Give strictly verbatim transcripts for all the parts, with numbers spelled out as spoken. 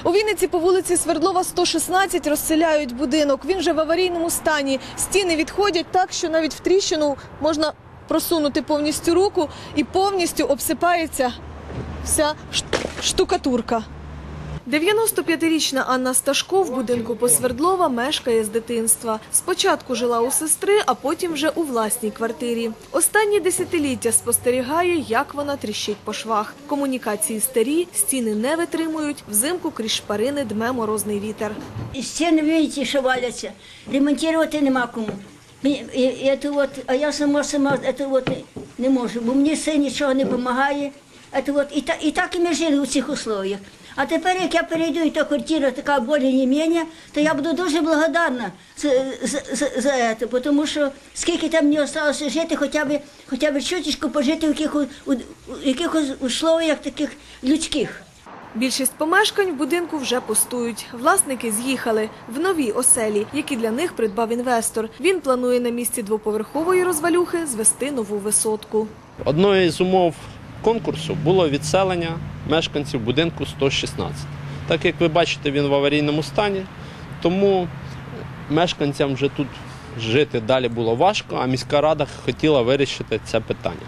У Вінниці по вулиці Свердлова, сто шістнадцять розселяють будинок. Він вже в аварійному стані. Стіни відходять так, що навіть в тріщину можна просунути повністю руку і повністю обсипається вся штукатурка. дев'яностоп'ятирічна Анна Сташко в будинку по Свердлова мешкає з дитинства. Спочатку жила у сестри, а потім вже у власній квартирі. Останні десятиліття спостерігає, як вона тріщить по швах. Комунікації старі, стіни не витримують, взимку крізь шпарини дме морозний вітер. Стіни, бачите, що валяться, ремонтувати нема кому. І, і, і, от, а я сама сама це от не можу, бо мені син нічого не допомагає. От, і, та, і так і ми жили у цих условиях. А тепер, як я перейду, і та квартира така більш-менш, то я буду дуже благодарна за, за, за, за це, тому що скільки там мені залишилося жити, хоча б, хоча б чуточку пожити в якихось, у, у якихось условиях таких людських. Більшість помешкань в будинку вже пустують. Власники з'їхали в нові оселі, які для них придбав інвестор. Він планує на місці двоповерхової розвалюхи звести нову висотку. Одною з умов конкурсу було відселення мешканців будинку сто шістнадцять. Так як ви бачите, він в аварійному стані, тому мешканцям вже тут жити далі було важко, а міська рада хотіла вирішити це питання.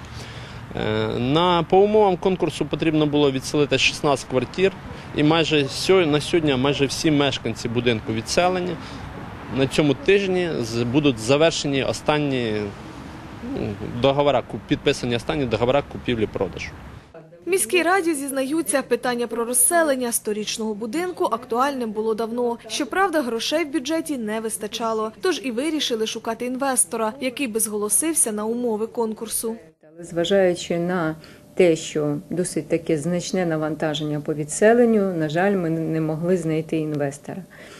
На, по умовам конкурсу потрібно було відселити шістнадцять квартир, і майже на сьогодні майже всі мешканці будинку відселені. На цьому тижні будуть завершені останні договори, підписані останні договори купівлі-продажу. В міській раді зізнаються, питання про розселення сторічного будинку актуальним було давно. Щоправда, грошей в бюджеті не вистачало. Тож і вирішили шукати інвестора, який би зголосився на умови конкурсу. Зважаючи на те, що досить таке значне навантаження по відселенню, на жаль, ми не могли знайти інвестора.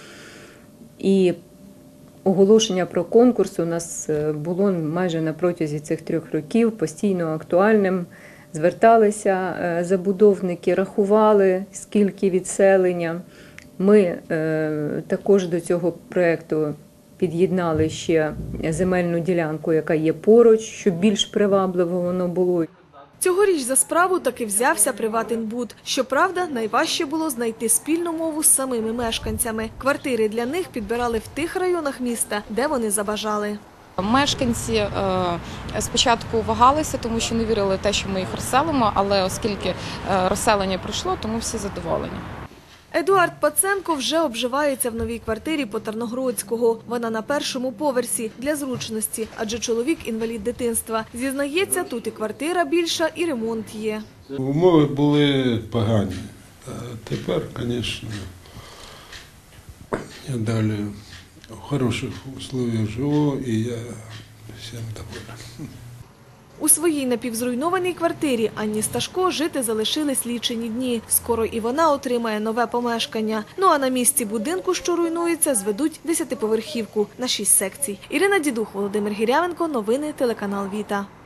І оголошення про конкурс у нас було майже на протязі цих трьох років постійно актуальним. Зверталися забудовники, рахували, скільки відселення. Ми е, також до цього проєкту під'єднали ще земельну ділянку, яка є поруч, щоб більш привабливо воно було. Цьогоріч за справу таки взявся «Приватінбуд». Щоправда, найважче було знайти спільну мову з самими мешканцями. Квартири для них підбирали в тих районах міста, де вони забажали. Мешканці спочатку вагалися, тому що не вірили в те, що ми їх розселимо, але оскільки розселення пройшло, тому всі задоволені. Едуард Паценко вже обживається в новій квартирі по Тарногородського. Вона на першому поверсі для зручності, адже чоловік інвалід дитинства. Зізнається, тут і квартира більша, і ремонт є. Умови були погані. А тепер, звісно, я далі в хороших условиях живу, і я всім доволен. У своїй напівзруйнованій квартирі Анні Сташко жити залишились лічені дні. Скоро і вона отримає нове помешкання. Ну а на місці будинку, що руйнується, зведуть десятиповерхівку на шість секцій. Ірина Дідух, Володимир Гірявенко. Новини телеканал Віта.